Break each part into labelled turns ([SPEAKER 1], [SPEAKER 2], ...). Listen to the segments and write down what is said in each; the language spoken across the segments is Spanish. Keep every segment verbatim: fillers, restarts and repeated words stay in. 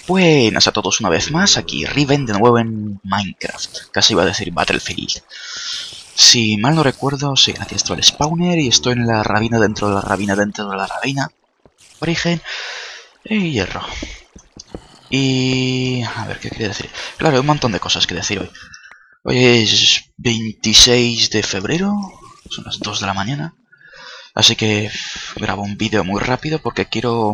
[SPEAKER 1] Buenas a todos una vez más, aquí Riven de nuevo en Minecraft. Casi iba a decir Battlefield. Si mal no recuerdo, sí, aquí está el spawner y estoy en la rabina dentro de la rabina dentro de la rabina. Origen y hierro. Y... a ver, ¿qué quería decir? Claro, hay un montón de cosas que decir hoy. Hoy es veintiséis de febrero, son las dos de la mañana. Así que grabo un vídeo muy rápido porque quiero...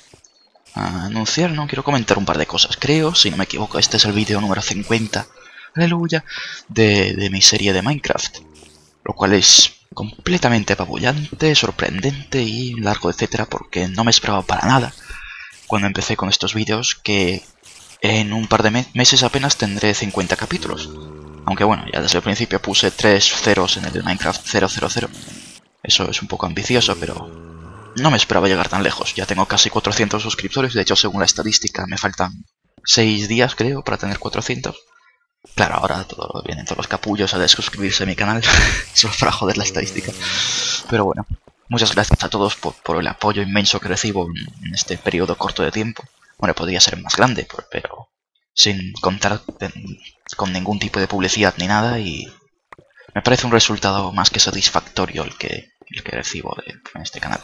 [SPEAKER 1] a anunciar, no, quiero comentar un par de cosas. Creo, si no me equivoco, este es el vídeo número cincuenta, aleluya, de, de mi serie de Minecraft. Lo cual es completamente apabullante, sorprendente y largo, etcétera, porque no me esperaba para nada cuando empecé con estos vídeos que en un par de me meses apenas tendré cincuenta capítulos. Aunque bueno, ya desde el principio puse tres ceros en el Minecraft cero cero cero. Eso es un poco ambicioso, pero... no me esperaba llegar tan lejos. Ya tengo casi cuatrocientos suscriptores. De hecho, según la estadística, me faltan seis días, creo, para tener cuatrocientos. Claro, ahora todo, vienen todos los capullos a desuscribirse a mi canal. Solo para joder la estadística. Pero bueno, muchas gracias a todos por, por el apoyo inmenso que recibo en, en este periodo corto de tiempo. Bueno, podría ser más grande, pero sin contar con ningún tipo de publicidad ni nada. Y me parece un resultado más que satisfactorio el que, el que recibo de, en este canal.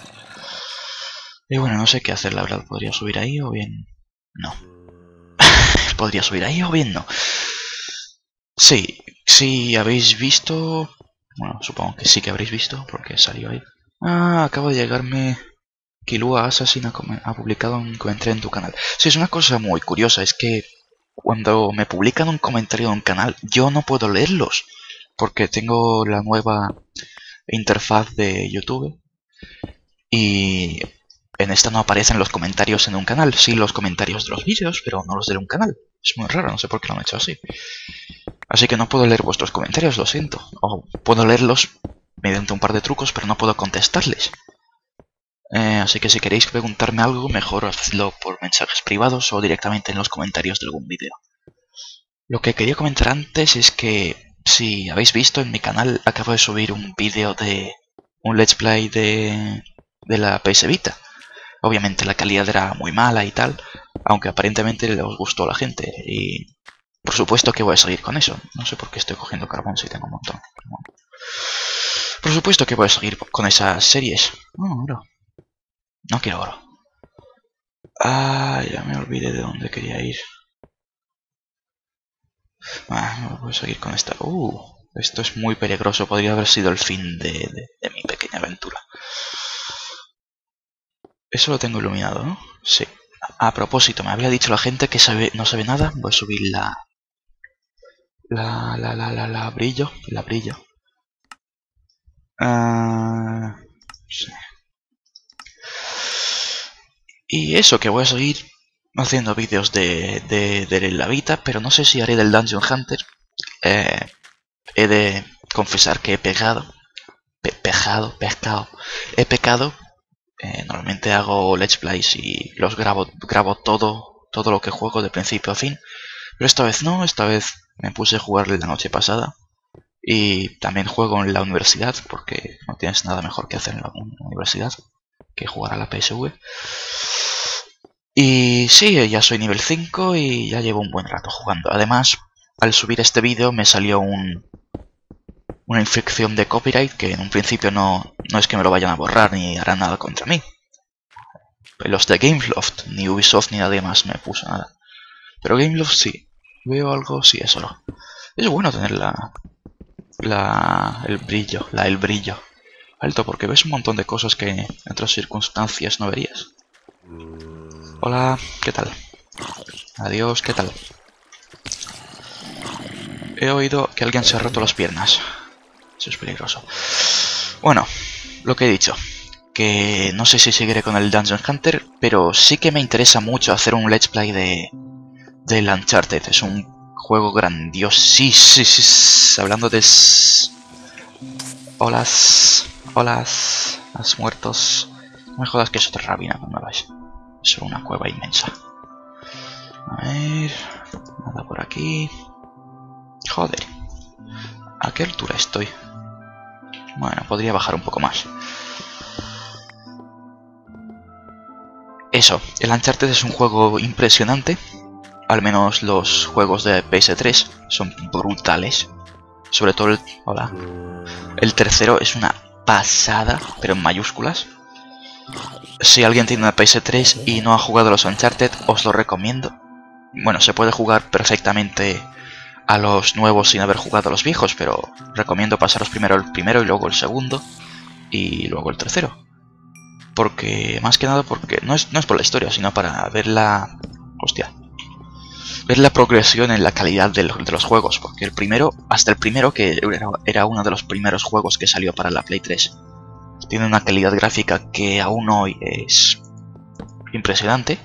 [SPEAKER 1] Y bueno, no sé qué hacer, la verdad. Podría subir ahí o bien... no. Podría subir ahí o bien no. Sí, sí habéis visto... bueno, supongo que sí que habréis visto, porque salió ahí. Ah, acabo de llegarme... Killua Assassin ha, ha publicado un comentario en tu canal. Sí, es una cosa muy curiosa, es que... cuando me publican un comentario en un canal, yo no puedo leerlos. Porque tengo la nueva interfaz de YouTube. Y... en esta no aparecen los comentarios en un canal, sí los comentarios de los vídeos, pero no los de un canal. Es muy raro, no sé por qué lo han hecho así. Así que no puedo leer vuestros comentarios, lo siento. O puedo leerlos mediante un par de trucos, pero no puedo contestarles. Eh, así que si queréis preguntarme algo, mejor hacedlo por mensajes privados o directamente en los comentarios de algún vídeo. Lo que quería comentar antes es que, si habéis visto en mi canal, acabo de subir un vídeo de un let's play de, de la P S Vita. Obviamente la calidad era muy mala y tal, aunque aparentemente les gustó a la gente. Y por supuesto que voy a seguir con eso. No sé por qué estoy cogiendo carbón si tengo un montón. Por supuesto que voy a seguir con esas series. No, oro. No quiero oro. Ah, ya me olvidé de dónde quería ir. Ah, voy a seguir con esta. Uh, esto es muy peligroso. Podría haber sido el fin de, de, de mi pequeña aventura. Eso lo tengo iluminado, ¿no? Sí. A propósito, me había dicho la gente que sabe, no sabe nada. Voy a subir la... La, la, la, la, la brillo. La brillo. Uh, sí. Y eso, que voy a seguir haciendo vídeos de, de, de la Vita, pero no sé si haré del Dungeon Hunter. Eh, he de confesar que he pegado. Pe pejado, pescado. He pecado. Eh, normalmente hago let's plays y los grabo, grabo todo, todo lo que juego de principio a fin. Pero esta vez no, esta vez me puse a jugarle la noche pasada. Y también juego en la universidad, porque no tienes nada mejor que hacer en la universidad que jugar a la P S V. Y sí, ya soy nivel cinco y ya llevo un buen rato jugando. Además, al subir este vídeo me salió un... una infección de copyright que en un principio no, no es que me lo vayan a borrar ni harán nada contra mí. Los de Gameloft, ni Ubisoft ni nadie más me puso nada. Pero Gameloft sí. Veo algo, sí, eso no. Es bueno tener la... la... el brillo, la el brillo alto, porque ves un montón de cosas que en otras circunstancias no verías. Hola, ¿qué tal? Adiós, ¿qué tal? He oído que alguien se ha roto las piernas. Eso es peligroso. Bueno, lo que he dicho, que no sé si seguiré con el Dungeon Hunter, pero sí que me interesa mucho hacer un let's play de del Uncharted. Es un juego grandioso. Sí, sí, sí. Hablando de... Hola, hola, has muertos. No me jodas que es otra rabina, no me vais. Es solo una cueva inmensa. A ver, nada por aquí. Joder, ¿a qué altura estoy? Bueno, podría bajar un poco más. Eso, el Uncharted es un juego impresionante. al menos los juegos de P S tres son brutales. Sobre todo el... Hola. El tercero es una pasada, pero en mayúsculas. Si alguien tiene una P S tres y no ha jugado los Uncharted, os lo recomiendo. Bueno, se puede jugar perfectamente a los nuevos sin haber jugado a los viejos, pero recomiendo pasaros primero el primero y luego el segundo y luego el tercero. Porque, más que nada, porque no es, no es por la historia, sino para ver la... Hostia. Ver la progresión en la calidad de los, de los juegos. Porque el primero, hasta el primero, que era, era uno de los primeros juegos que salió para la Play tres, tiene una calidad gráfica que aún hoy es impresionante.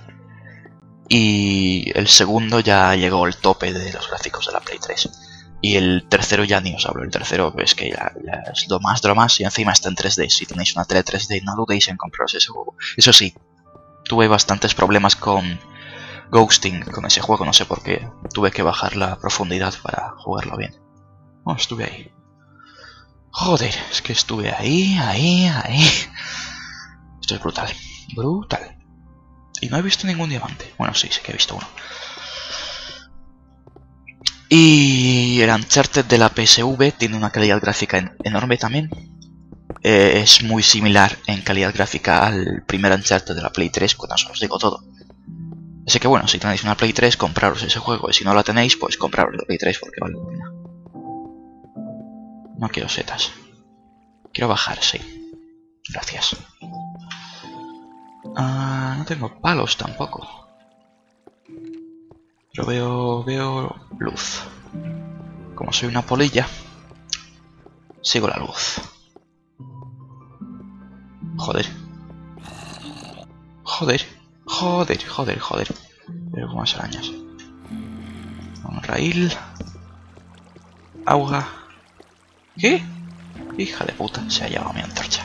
[SPEAKER 1] Y el segundo ya llegó al tope de los gráficos de la Play tres. Y el tercero ya ni os hablo. El tercero es que ya, ya es lo más de lo más. Y encima está en tres D. Si tenéis una tele tres D, no dudéis en compraros ese juego. Eso sí, tuve bastantes problemas con ghosting con ese juego. No sé por qué. Tuve que bajar la profundidad para jugarlo bien. Oh, estuve ahí. Joder, es que estuve ahí, ahí, ahí. Esto es brutal. Brutal. Y no he visto ningún diamante. Bueno, sí, sí que he visto uno. Y el Uncharted de la P S V tiene una calidad gráfica en enorme también. Eh, es muy similar en calidad gráfica al primer Uncharted de la Play tres, cuando os digo todo. Así que bueno, si tenéis una Play tres, compraros ese juego. Y si no la tenéis, pues compraros la Play tres porque vale la pena. No quiero setas. Quiero bajar, sí. Gracias. Ah, no tengo palos tampoco. Pero veo, veo luz. Como soy una polilla, sigo la luz. Joder. Joder. Joder, joder, joder. Veo como más arañas. Un raíl. Auga. ¿Qué? Hija de puta, se ha llevado mi antorcha.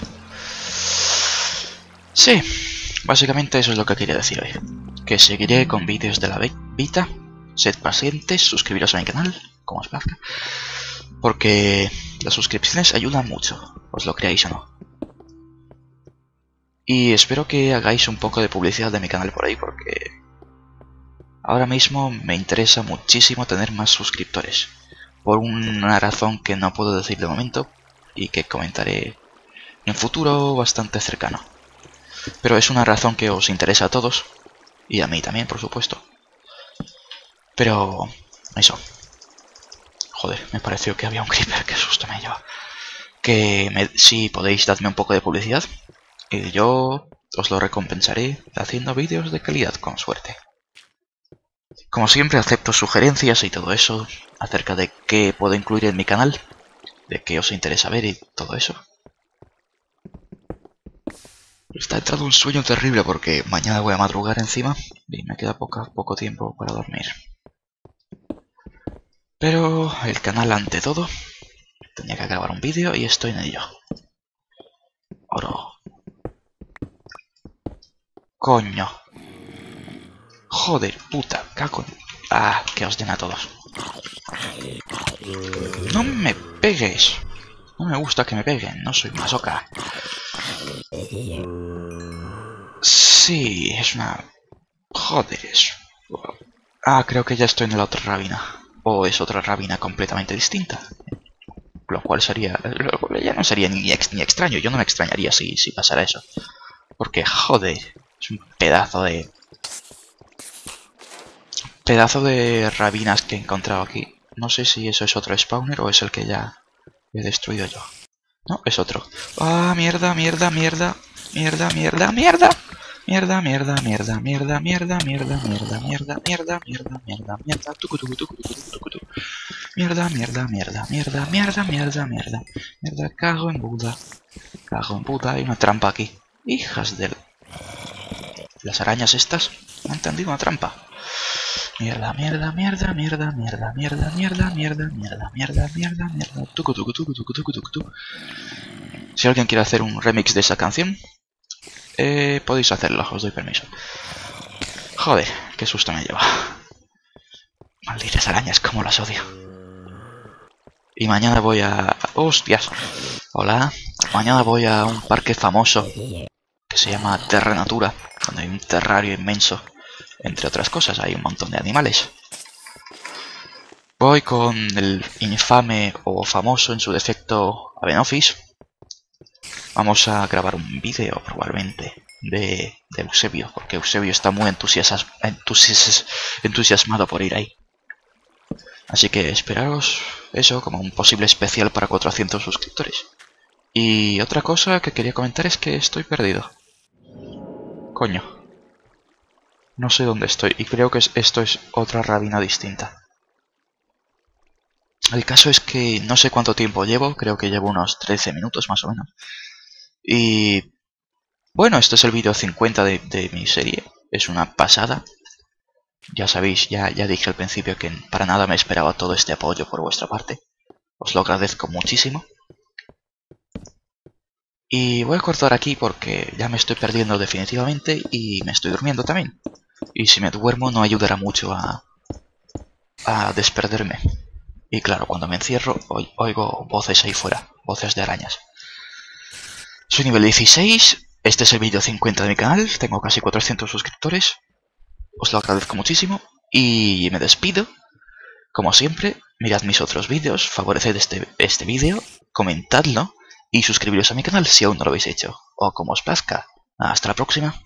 [SPEAKER 1] Sí, básicamente eso es lo que quería decir hoy. Que seguiré con vídeos de la Vita. Sed pacientes, suscribiros a mi canal, como os plazca. Porque las suscripciones ayudan mucho, os lo creáis o no. Y espero que hagáis un poco de publicidad de mi canal por ahí, porque ahora mismo me interesa muchísimo tener más suscriptores. Por una razón que no puedo decir de momento y que comentaré en futuro bastante cercano. Pero es una razón que os interesa a todos, y a mí también, por supuesto. Pero eso. Joder, me pareció que había un creeper, qué susto me lleva. Que me, si podéis dadme un poco de publicidad, y yo os lo recompensaré haciendo vídeos de calidad, con suerte. Como siempre, acepto sugerencias y todo eso acerca de qué puedo incluir en mi canal, de qué os interesa ver y todo eso. Está entrando un sueño terrible porque mañana voy a madrugar encima y me queda poca, poco tiempo para dormir. Pero el canal ante todo, tenía que grabar un vídeo y estoy en ello. Oro. Coño. Joder, puta, cago en... Ah, que os den a todos. No me pegues. No me gusta que me peguen, no soy masoca. Sí, es una... Joder, es... Ah, creo que ya estoy en la otra rabina. O es otra rabina completamente distinta. Lo cual sería... Ya no sería ni, ex, ni extraño. Yo no me extrañaría si, si pasara eso. Porque, joder, es un pedazo de... Pedazo de rabinas que he encontrado aquí. No sé si eso es otro spawner o es el que ya he destruido yo. No, es otro. Ah, mierda, mierda, mierda. Mierda, mierda, mierda. Mierda, mierda, mierda, mierda, mierda, mierda, mierda, mierda, mierda, mierda, mierda, mierda, tucu, tucu, tucu, tucu, tucu, tucu. Mierda, mierda, mierda, mierda, mierda, mierda, mierda. Mierda, cago en Buda. Cago en Buda, hay una trampa aquí. Hijas de... Las arañas estas me han tendido una trampa. Mierda, mierda, mierda, mierda, mierda, mierda, mierda, mierda, mierda, mierda, mierda, mierda, tucu, tucu, tucu, tucu, tucu, tucu, tucu. Si alguien quiere hacer un remix de esa canción, eh, podéis hacerlo, os doy permiso. Joder, qué susto me lleva. Malditas arañas, como las odio. Y mañana voy a... ¡Hostias! Hola. Mañana voy a un parque famoso que se llama Terra Natura, donde hay un terrario inmenso entre otras cosas. Hay un montón de animales. Voy con el infame o famoso en su defecto Abenofis. Vamos a grabar un vídeo probablemente de, de Eusebio, porque Eusebio está muy entusiasas, entusias, entusiasmado por ir ahí. Así que esperaros eso como un posible especial para cuatrocientos suscriptores. Y otra cosa que quería comentar es que estoy perdido. Coño. No sé dónde estoy y creo que esto es otra rabina distinta. El caso es que no sé cuánto tiempo llevo, creo que llevo unos trece minutos más o menos. Y bueno, este es el vídeo cincuenta de, de mi serie, es una pasada. Ya sabéis, ya, ya dije al principio que para nada me esperaba todo este apoyo por vuestra parte. Os lo agradezco muchísimo. Y voy a cortar aquí porque ya me estoy perdiendo definitivamente y me estoy durmiendo también. Y si me duermo no ayudará mucho a, a desperderme. Y claro, cuando me encierro oigo voces ahí fuera, voces de arañas. Soy nivel dieciséis, este es el vídeo cincuenta de mi canal, tengo casi cuatrocientos suscriptores. Os lo agradezco muchísimo y me despido. Como siempre, mirad mis otros vídeos, favoreced este, este vídeo, comentadlo y suscribiros a mi canal si aún no lo habéis hecho. O como os plazca. Hasta la próxima.